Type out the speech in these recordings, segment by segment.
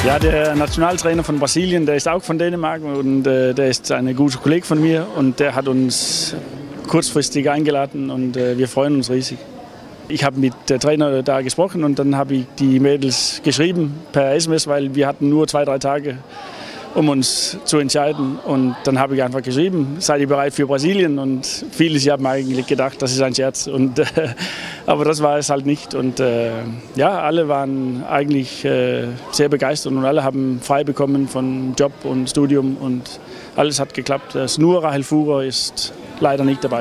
Ja, der Nationaltrainer von Brasilien, der ist auch von Dänemark und der ist ein guter Kollege von mir und der hat uns kurzfristig eingeladen und wir freuen uns riesig. Ich habe mit der Trainer da gesprochen und dann habe ich die Mädels geschrieben per SMS, weil wir hatten nur 2-3 Tage, um uns zu entscheiden. Und dann habe ich einfach geschrieben, seid ihr bereit für Brasilien? Und viele haben eigentlich gedacht, das ist ein Scherz. Aber das war es halt nicht. Und ja, alle waren eigentlich sehr begeistert und alle haben frei bekommen von Job und Studium und alles hat geklappt. Nur Rahel Furrer ist leider nicht dabei.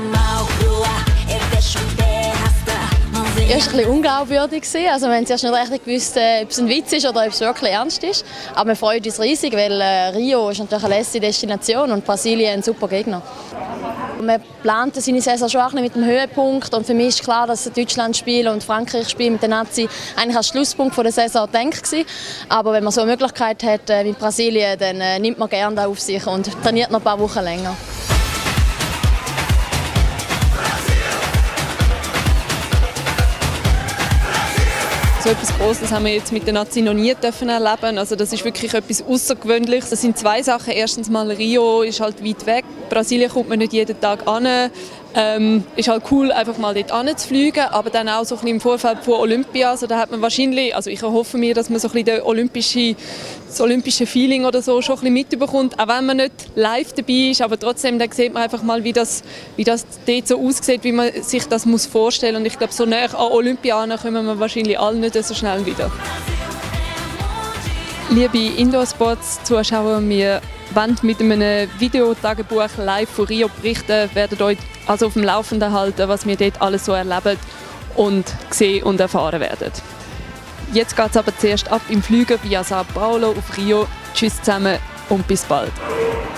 Es war ein bisschen unglaubwürdig. Also wir haben zuerst nicht recht gewusst, ob es ein Witz ist oder ob es wirklich ernst ist. Aber wir freuen uns riesig, weil Rio ist natürlich eine lässige Destination und Brasilien ein super Gegner. Wir planten seine Saison schon mit dem Höhepunkt und für mich ist klar, dass Deutschland-Spiel und Frankreich-Spiel mit der Nazi eigentlich als Schlusspunkt der Saison gedacht war. Aber wenn man so eine Möglichkeit hat mit Brasilien, dann nimmt man gerne das auf sich und trainiert noch ein paar Wochen länger. So etwas Großes haben wir jetzt mit der Nazi noch nie erleben. Also das ist wirklich etwas Außergewöhnliches. Das sind 2 Sachen. Erstens mal, Rio ist halt weit weg. Brasilien kommt man nicht jeden Tag an. Ist halt cool, einfach mal dort anzufliegen, aber dann auch so ein bisschen im Vorfeld von Olympia. Also da hat man wahrscheinlich, also ich erhoffe mir, dass man so ein bisschen das olympische Feeling oder so schon ein bisschen mitbekommt, auch wenn man nicht live dabei ist, aber trotzdem, dann sieht man einfach mal, wie das dort so aussieht, wie man sich das muss vorstellen muss. Und ich glaube, so näher an Olympia kommen wir wahrscheinlich alle nicht so schnell wieder. Liebe Indoor-Sports-Zuschauer, wir wollen mit einem Videotagebuch live von Rio berichten, werden euch also auf dem Laufenden halten, was wir dort alles so erleben und sehen und erfahren werden. Jetzt geht es aber zuerst ab im Flüger via Sao Paulo auf Rio. Tschüss zusammen und bis bald.